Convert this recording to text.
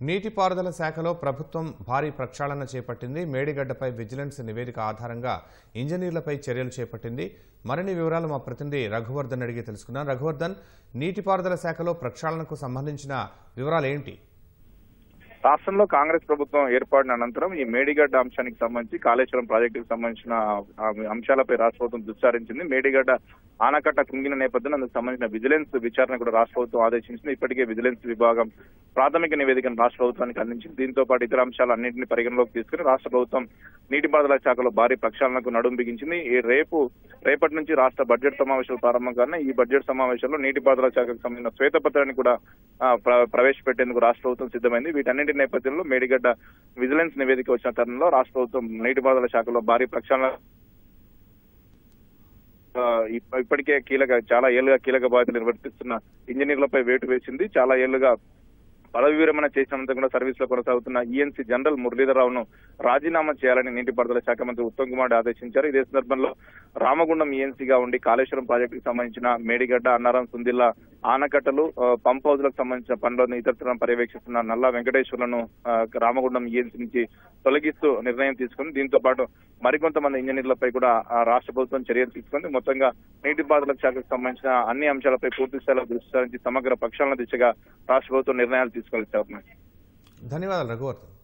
నీటిపారుదల శాఖలో ప్రభుత్వం భారీ ప్రక్షాళన చేపట్టింది. మేడిగడ్డపై విజిలెన్స్ నివేదిక ఆధారంగా ఇంజనీర్లపై చర్యలు చేపట్టింది. మరిన్ని వివరాలు మా ప్రతినిధి రఘువర్ధన్ అడిగి తెలుసుకున్నాం. రఘువర్ధన్, నీటిపారుదల శాఖలో ప్రక్షాళనకు సంబంధించిన వివరాలు ఏంటి? రాష్ట్రంలో కాంగ్రెస్ ప్రభుత్వం ఏర్పడిన అనంతరం ఈ మేడిగడ్డ అంశానికి సంబంధించి కాళేశ్వరం ప్రాజెక్టుకు సంబంధించిన అంశాలపై రాష్ట్ర ప్రభుత్వం దుస్సారించింది. మేడిగడ్డ ఆనకట్ట కుంగిన నేపథ్యంలో అందుకు సంబంధించిన విజిలెన్స్ విచారణ కూడా రాష్ట్ర ప్రభుత్వం ఆదేశించింది. ఇప్పటికే విజిలెన్స్ విభాగం ప్రాథమిక నివేదికను రాష్ట్ర ప్రభుత్వానికి అందించింది. దీంతో పాటు ఇతర అంశాలన్నింటినీ పరిగణలోకి తీసుకుని రాష్ట్ర ప్రభుత్వం నీటిపారుదల శాఖలో భారీ ప్రక్షాళనకు నడుం బిగించింది. రేపటి నుంచి రాష్ట్ర బడ్జెట్ సమావేశాలు ప్రారంభం కాగానే ఈ బడ్జెట్ సమావేశంలో నీటిపారుదల శాఖకు సంబంధించిన శ్వేతపత్రాన్ని కూడా ప్రవేశపెట్టేందుకు రాష్ట్ర ప్రభుత్వం సిద్ధమైంది. వీటన్నింటి నేపథ్యంలో మేడిగడ్డ విజిలెన్స్ నివేదిక వచ్చిన తరుణంలో రాష్ట్ర ప్రభుత్వం నీటిపారుదల శాఖలో భారీ ప్రక్షాళన ఇప్పటికే చాలా ఏళ్లుగా కీలక బాధ్యతలు నిర్వర్తిస్తున్న ఇంజనీర్లపై వేటు వేసింది. చాలా ఏళ్లుగా పదవి విరమణ చేసినంత కూడా సర్వీస్ లో కొనసాగుతున్న ఈఎన్సీ జనరల్ మురళీధరరావును రాజీనామా చేయాలని నీటిపారుదల శాఖ మంత్రి ఉత్తమ్ కుమార్ ఆదేశించారు. ఇదే సందర్భంలో రామగుండం ఈఎన్సీగా ఉండి కాళేశ్వరం ప్రాజెక్టుకు సంబంధించిన మేడిగడ్డ, అన్నారం, సుందిల్లా ఆనకట్టలు, పంప్ హౌజ్లకు సంబంధించిన పనులను ఇతరత్రం పర్యవేక్షిస్తున్న నల్లా వెంకటేశ్వర్లను రామగుండం ఈఎన్సీ నుంచి తొలగిస్తూ నిర్ణయం తీసుకుంది. దీంతో పాటు మరికొంతమంది ఇంజనీర్లపై కూడా రాష్ట్ర ప్రభుత్వం చర్యలు తీసుకుంది. మొత్తంగా నీటిపారుదల శాఖకు సంబంధించిన అన్ని అంశాలపై పూర్తి స్థాయిలో దృష్టి సారించి సమగ్ర ప్రక్షాళన దిశగా రాష్ట్ర ప్రభుత్వం నిర్ణయాలు తీసుకోవాలి. ధన్యవాదాలు రఘువర్ధన్.